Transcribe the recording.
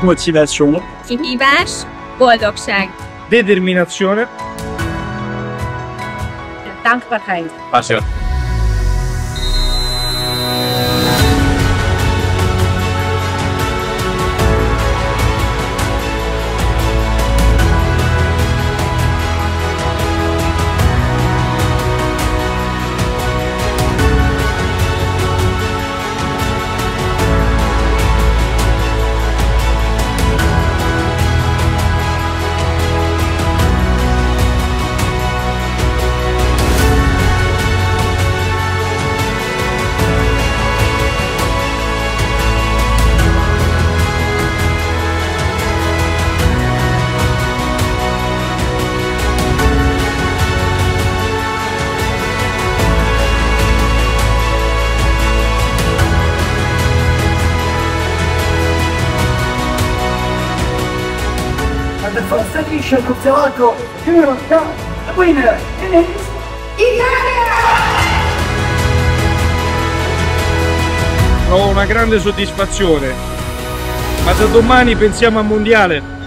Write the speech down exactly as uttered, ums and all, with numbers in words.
Motivazione. Kihívás, boldogság. Determinazione. Dankbaarheid. Passione. And the first edition of the Arco Euro Cup, the winner is Italia! Ho una grande soddisfazione, ma da domani pensiamo al mondiale.